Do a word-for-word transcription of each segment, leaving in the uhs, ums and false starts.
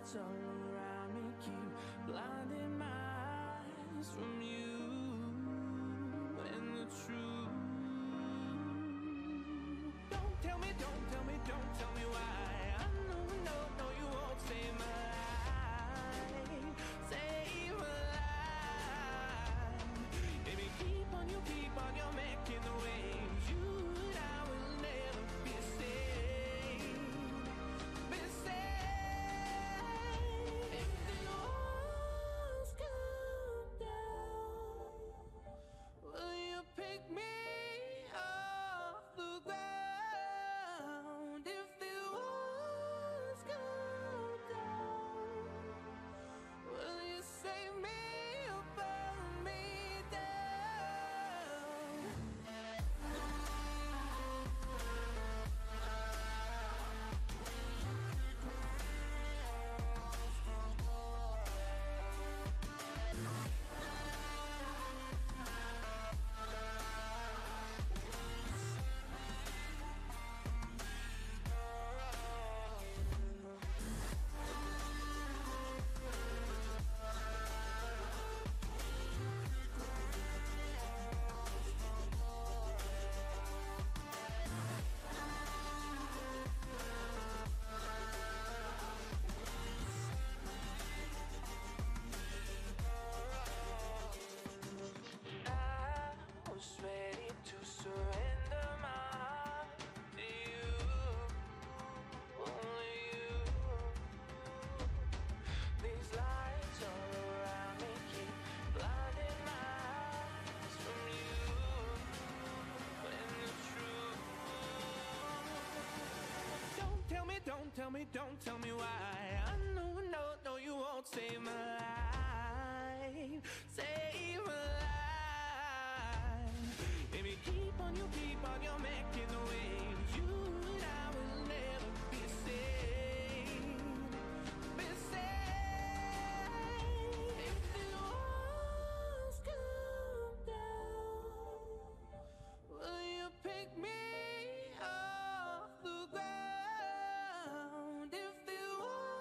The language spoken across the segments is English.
lights all around me keep blinding my eyes from you and the truth. Don't tell me, don't tell me, don't tell me why. I know, no, no, you won't save my life, save my life. Baby, keep on, you keep on, you're making the waves. You and I will never be saved, be saved. If the walls come down, will you pick me off the ground? If the walls come down, will you save me or burn me down? I was ready to surrender my heart to you, only you. These lights all around me keep blinding my eyes from you and the truth. Don't tell me, don't tell me, don't tell me why. I know, no, no, you won't save my life, save my life. Baby, keep on, you keep on, you're making the waves. You and I will never be saved, be saved. If the walls come down, will you pick me off the ground? If the walls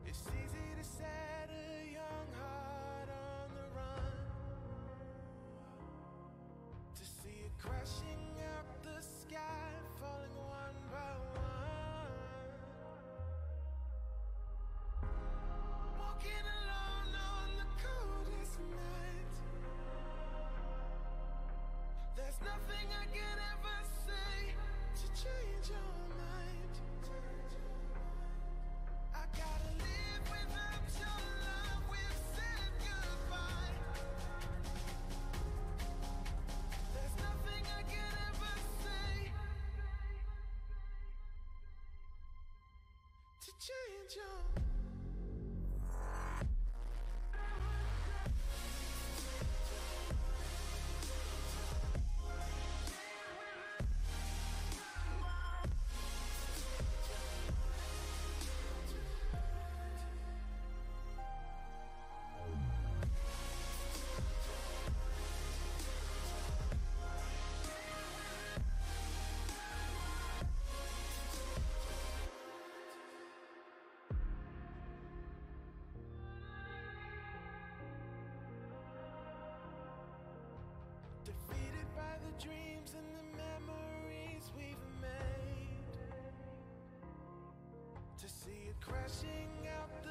It's easy to set a young heart on the run, to see it crashing out the sky, falling one by one. Walking alone on the coldest night. There's nothing I can ever say to change your mind. I gotta live without your love. We've said goodbye. There's nothing I can ever say to change your. Defeated by the dreams and the memories we've made, to see it crashing out the